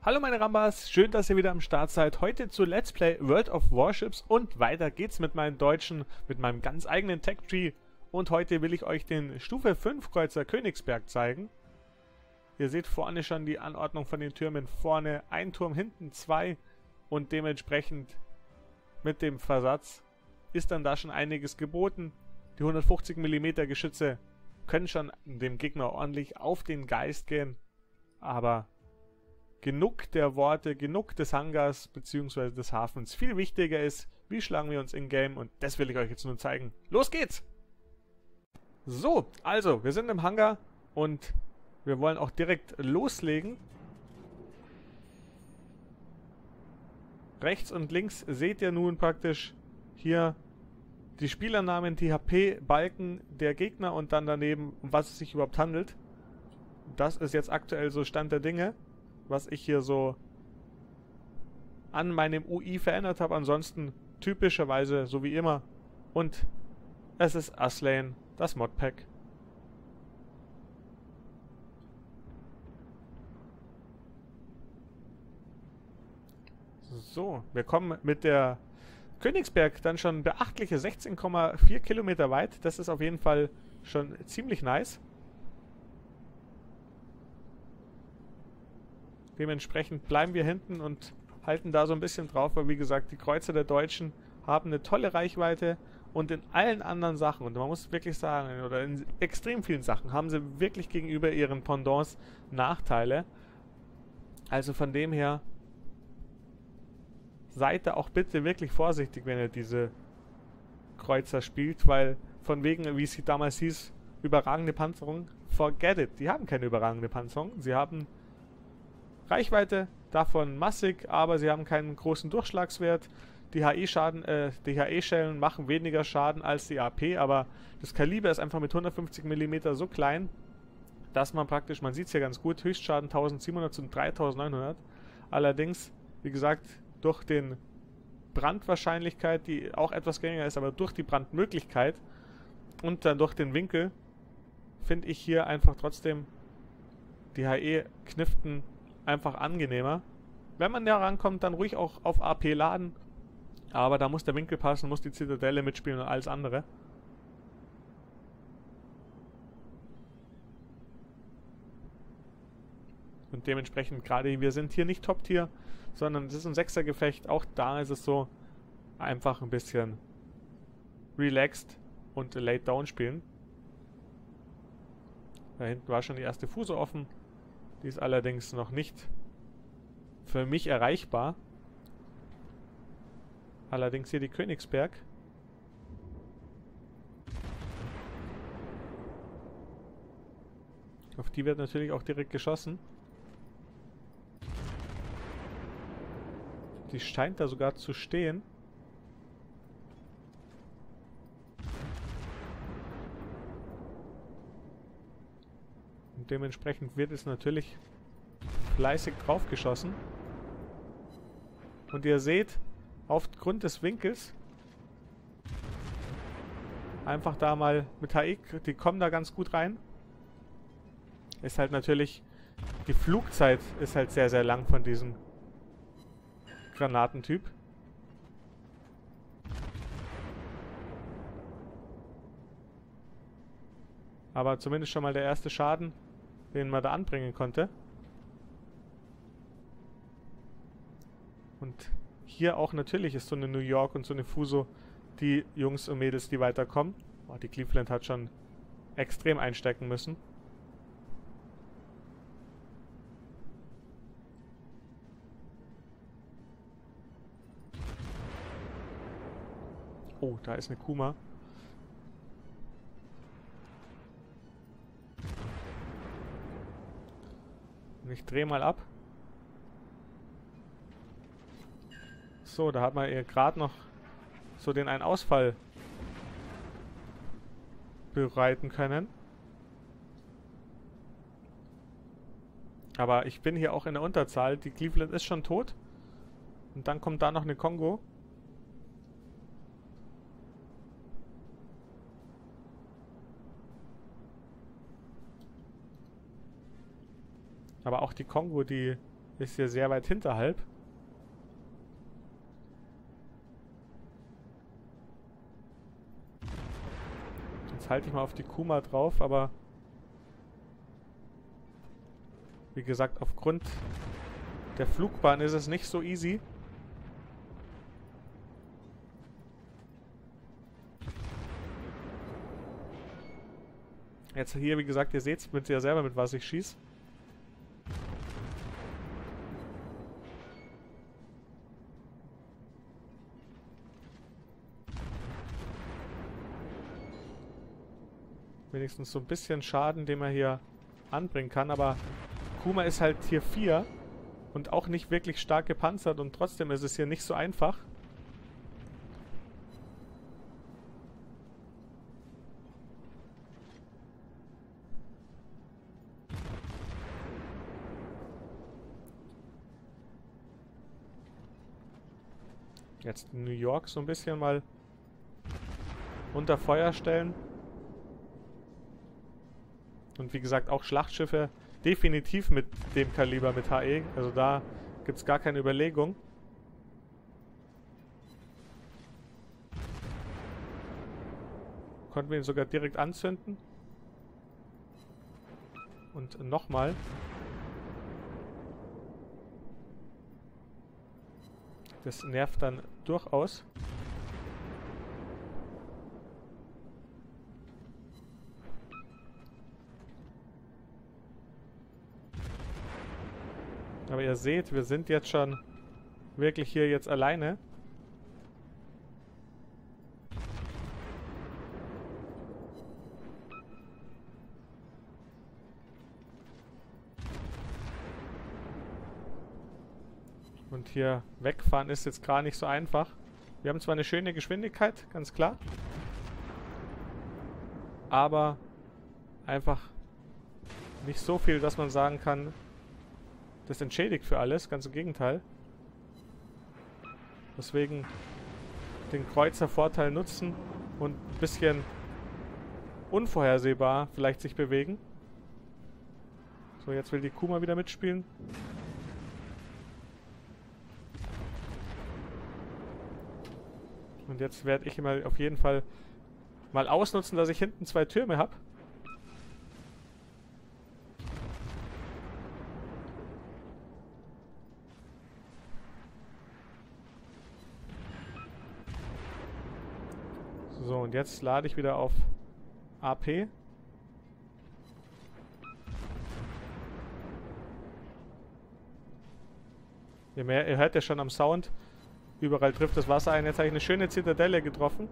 Hallo meine Rambas, schön, dass ihr wieder am Start seid. Heute zu Let's Play World of Warships und weiter geht's mit meinem deutschen, mit meinem ganz eigenen Tech-Tree. Und heute will ich euch den Stufe 5 Kreuzer Königsberg zeigen. Ihr seht vorne schon die Anordnung von den Türmen. Vorne ein Turm, hinten zwei und dementsprechend mit dem Versatz ist dann da schon einiges geboten. Die 150 mm Geschütze können schon dem Gegner ordentlich auf den Geist gehen, aber genug der Worte, genug des Hangars bzw. des Hafens. Viel wichtiger ist, wie schlagen wir uns in-game, und das will ich euch jetzt nun zeigen. Los geht's! So, also, wir sind im Hangar und wir wollen auch direkt loslegen. Rechts und links seht ihr nun praktisch hier die Spielernamen, die HP-Balken der Gegner und dann daneben, um was es sich überhaupt handelt. Das ist jetzt aktuell so Stand der Dinge, was ich hier so an meinem UI verändert habe. Ansonsten typischerweise so wie immer. Und es ist Aslane, das Modpack. So, wir kommen mit der Königsberg dann schon beachtliche 16,4 Kilometer weit. Das ist auf jeden Fall schon ziemlich nice. Dementsprechend bleiben wir hinten und halten da so ein bisschen drauf, weil wie gesagt, die Kreuzer der Deutschen haben eine tolle Reichweite und in allen anderen Sachen, und man muss wirklich sagen, oder in extrem vielen Sachen, haben sie wirklich gegenüber ihren Pendants Nachteile. Also von dem her, seid da auch bitte wirklich vorsichtig, wenn ihr diese Kreuzer spielt, weil von wegen, wie es damals hieß, überragende Panzerung, forget it. Die haben keine überragende Panzerung, sie haben Reichweite, davon massig, aber sie haben keinen großen Durchschlagswert. Die HE-Schellen machen weniger Schaden als die AP, aber das Kaliber ist einfach mit 150 mm so klein, dass man praktisch, man sieht es ja ganz gut, Höchstschaden 1700 zu 3900. Allerdings, wie gesagt, durch den Brandwahrscheinlichkeit, die auch etwas geringer ist, aber durch die Brandmöglichkeit und dann durch den Winkel, finde ich hier einfach trotzdem die HE-Kniften einfach angenehmer. Wenn man da rankommt, dann ruhig auch auf AP laden. Aber da muss der Winkel passen, muss die Zitadelle mitspielen und alles andere. Und dementsprechend gerade, wir sind hier nicht Top-Tier, sondern es ist ein Sechsergefecht. Auch da ist es so, einfach ein bisschen relaxed und laid down spielen. Da hinten war schon die erste Fuso offen. Die ist allerdings noch nicht für mich erreichbar. Allerdings hier die Königsberg. Auf die wird natürlich auch direkt geschossen. Die scheint da sogar zu stehen. Und dementsprechend wird es natürlich fleißig draufgeschossen. Und ihr seht, aufgrund des Winkels, einfach da mal mit HE, die kommen da ganz gut rein. Ist halt natürlich, die Flugzeit ist halt sehr, sehr lang von diesem Granatentyp. Aber zumindest schon mal der erste Schaden, den man da anbringen konnte. Und hier auch natürlich ist so eine New York und so eine Fuso die Jungs und Mädels, die weiterkommen. Oh, die Cleveland hat schon extrem einstecken müssen. Oh, da ist eine Kuma. Und ich drehe mal ab. So, da hat man ihr gerade noch so den einen Ausfall bereiten können. Aber ich bin hier auch in der Unterzahl. Die Cleveland ist schon tot. Und dann kommt da noch eine Kongo. Aber auch die Kongo, die Ist hier sehr weit hinterhalb. Jetzt halte ich mal auf die Kuma drauf, aber wie gesagt, aufgrund der Flugbahn ist es nicht so easy. Jetzt hier, wie gesagt, ihr seht es ja selber, mit was ich schieße. Wenigstens so ein bisschen Schaden, den man hier anbringen kann, aber Kuma ist halt Tier 4 und auch nicht wirklich stark gepanzert und trotzdem ist es hier nicht so einfach. Jetzt New York so ein bisschen mal unter Feuer stellen. Und wie gesagt, auch Schlachtschiffe definitiv mit dem Kaliber, mit HE. Also da gibt es gar keine Überlegung. Konnten wir ihn sogar direkt anzünden. Und nochmal. Das nervt dann durchaus. Aber ihr seht, wir sind jetzt schon wirklich hier jetzt alleine. Und hier wegfahren ist jetzt gar nicht so einfach. Wir haben zwar eine schöne Geschwindigkeit, ganz klar. Aber einfach nicht so viel, dass man sagen kann, das entschädigt für alles. Ganz im Gegenteil. Deswegen den Kreuzer-Vorteil nutzen und ein bisschen unvorhersehbar vielleicht sich bewegen. So, jetzt will die Kuma wieder mitspielen. Und jetzt werde ich mal auf jeden Fall mal ausnutzen, dass ich hinten 2 Türme habe. So, und jetzt lade ich wieder auf AP. Ihr hört ja schon am Sound. Überall trifft das Wasser ein. Jetzt habe ich eine schöne Zitadelle getroffen.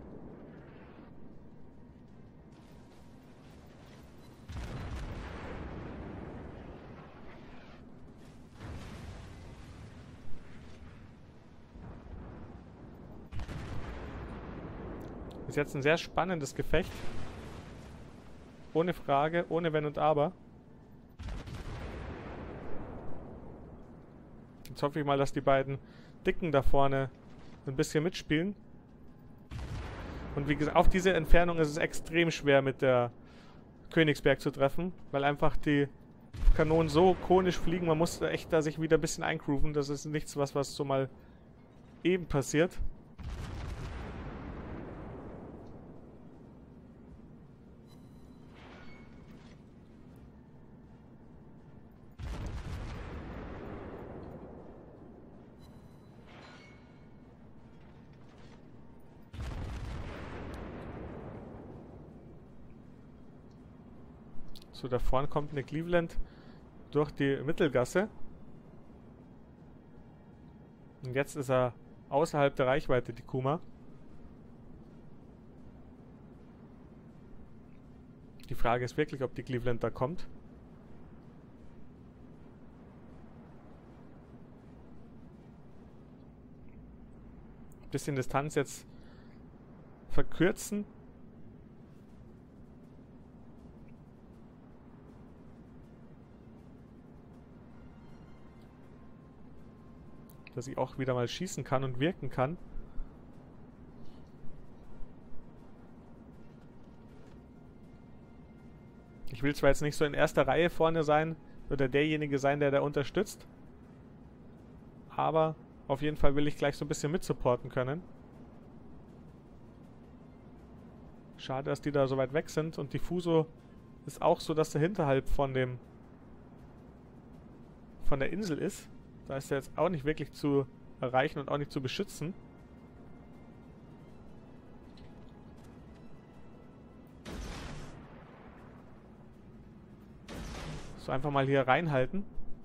Ist jetzt ein sehr spannendes Gefecht. Ohne Frage, ohne Wenn und Aber. Jetzt hoffe ich mal, dass die beiden Dicken da vorne ein bisschen mitspielen. Und wie gesagt, auf diese Entfernung ist es extrem schwer mit der Königsberg zu treffen, weil einfach die Kanonen so konisch fliegen, man muss echt da sich wieder ein bisschen eingrooven. Das ist nichts, was so mal eben passiert. So, da vorne kommt eine Cleveland durch die Mittelgasse. Und jetzt ist er außerhalb der Reichweite, die Kuma. Die Frage ist wirklich, ob die Cleveland da kommt. Bisschen Distanz jetzt verkürzen. Dass ich auch wieder mal schießen kann und wirken kann. Ich will zwar jetzt nicht so in erster Reihe vorne sein oder derjenige sein, der da unterstützt. Aber auf jeden Fall will ich gleich so ein bisschen mitsupporten können. Schade, dass die da so weit weg sind. Und die Fuso ist auch so, dass der hinterhalb von der Insel ist. Da ist er jetzt auch nicht wirklich zu erreichen und auch nicht zu beschützen. So, einfach mal hier reinhalten.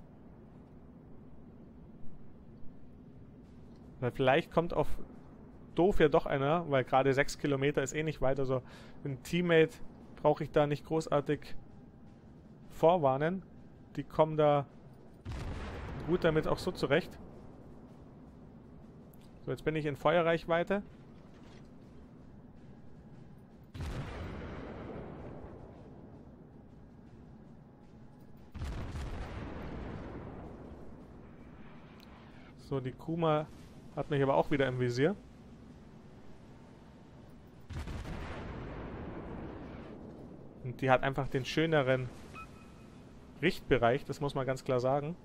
Weil vielleicht kommt auf doof ja doch einer, weil gerade 6 Kilometer ist eh nicht weit. Also ein Teammate brauche ich da nicht großartig vorwarnen. Die kommen da gut damit auch so zurecht. So, jetzt bin ich in Feuerreichweite. So, die Kuma hat mich aber auch wieder im Visier. Und die hat einfach den schöneren Richtbereich, das muss man ganz klar sagen.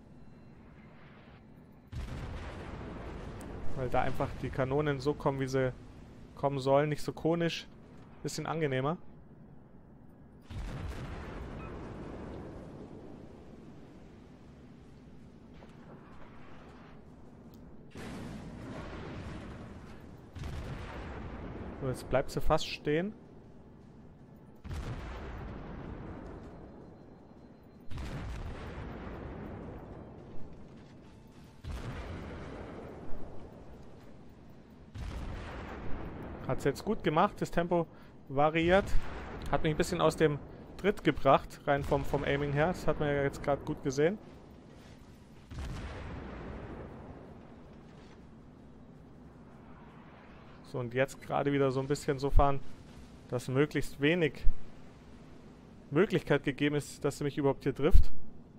Weil da einfach die Kanonen so kommen, wie sie kommen sollen. Nicht so konisch, bisschen angenehmer. So, jetzt bleibt sie fast stehen. Hat sie jetzt gut gemacht, das Tempo variiert. Hat mich ein bisschen aus dem Tritt gebracht, rein vom Aiming her. Das hat man ja jetzt gerade gut gesehen. So, und jetzt gerade wieder so ein bisschen so fahren, dass möglichst wenig Möglichkeit gegeben ist, dass sie mich überhaupt hier trifft.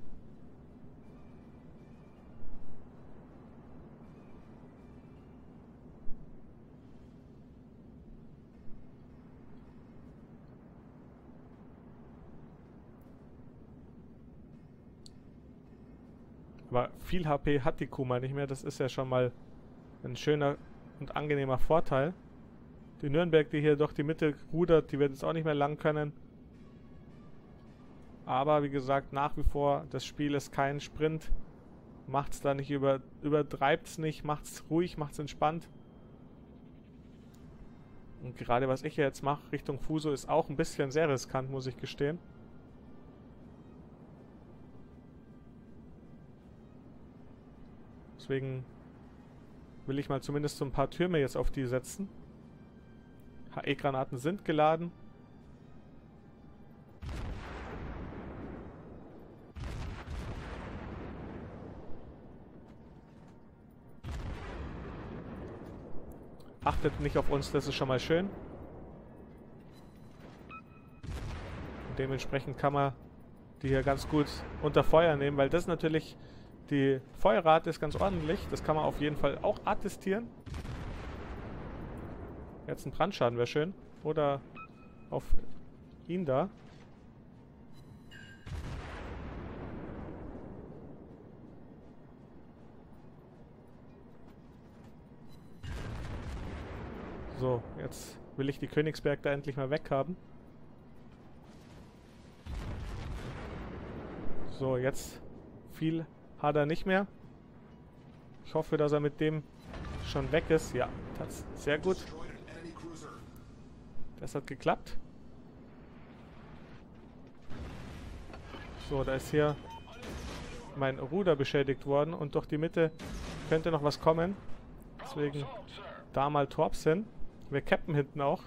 Aber viel HP hat die Kuma nicht mehr. Das ist ja schon mal ein schöner und angenehmer Vorteil. Die Nürnberg, die hier durch die Mitte rudert, die wird jetzt auch nicht mehr lang können. Aber wie gesagt, nach wie vor, das Spiel ist kein Sprint. Macht's da nicht übertreibt's nicht, macht's ruhig, macht's entspannt. Und gerade was ich jetzt mache, Richtung Fuso, ist auch ein bisschen sehr riskant, muss ich gestehen. Deswegen will ich mal zumindest so ein paar Türme jetzt auf die setzen. HE-Granaten sind geladen. Achtet nicht auf uns, das ist schon mal schön. Und dementsprechend kann man die hier ganz gut unter Feuer nehmen, weil das natürlich, die Feuerrate ist ganz ordentlich. Das kann man auf jeden Fall auch attestieren. Jetzt ein Brandschaden wäre schön. Oder auf ihn da. So, jetzt will ich die Königsberg da endlich mal weghaben. So, jetzt viel hat er nicht mehr. Ich hoffe, dass er mit dem schon weg ist. Ja, das sehr gut. Das hat geklappt. So, da ist hier mein Ruder beschädigt worden und durch die Mitte könnte noch was kommen. Deswegen da mal Torps hin. Wir cappen hinten auch.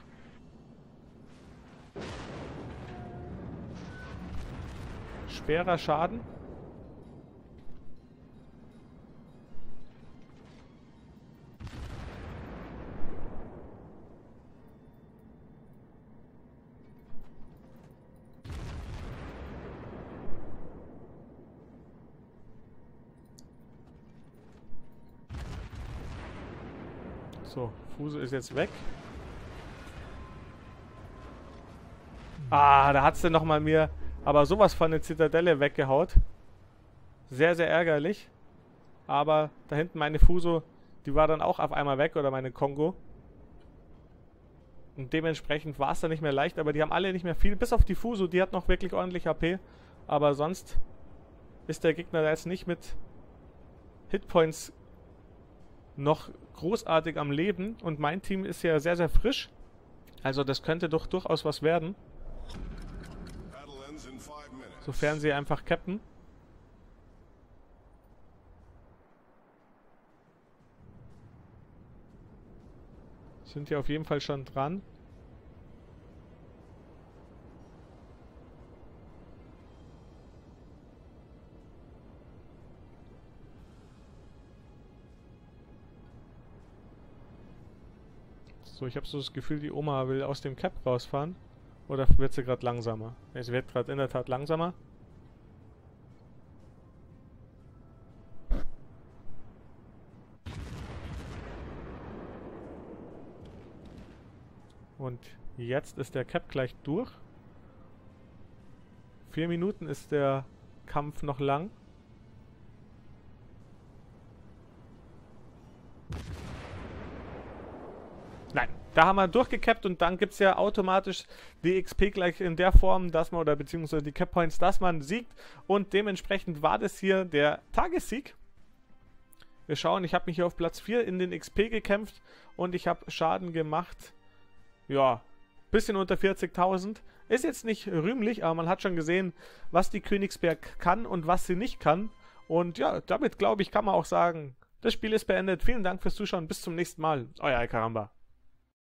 Schwerer Schaden. So, Fuso ist jetzt weg. Ah, da hat sie nochmal mir aber sowas von der Zitadelle weggehaut. Sehr, sehr ärgerlich. Aber da hinten meine Fuso, die war dann auch auf einmal weg, oder meine Kongo. Und dementsprechend war es dann nicht mehr leicht, aber die haben alle nicht mehr viel, bis auf die Fuso, die hat noch wirklich ordentlich HP. Aber sonst ist der Gegner da jetzt nicht mit Hitpoints noch großartig am Leben. Und mein Team ist ja sehr, sehr frisch. Also das könnte doch durchaus was werden. Sofern sie einfach cappen. Sind ja auf jeden Fall schon dran. So, ich habe so das Gefühl, die Oma will aus dem Cap rausfahren. Oder wird sie gerade langsamer? Sie wird gerade in der Tat langsamer. Und jetzt ist der Cap gleich durch. 4 Minuten ist der Kampf noch lang. Nein, da haben wir durchgecappt und dann gibt es ja automatisch die XP gleich in der Form, dass man, oder beziehungsweise die Cap Points, dass man siegt. Und dementsprechend war das hier der Tagessieg. Wir schauen, ich habe mich hier auf Platz 4 in den XP gekämpft und ich habe Schaden gemacht. Ja, bisschen unter 40.000. Ist jetzt nicht rühmlich, aber man hat schon gesehen, was die Königsberg kann und was sie nicht kann. Und ja, damit glaube ich, kann man auch sagen, das Spiel ist beendet. Vielen Dank fürs Zuschauen. Bis zum nächsten Mal. Euer Alcaramba.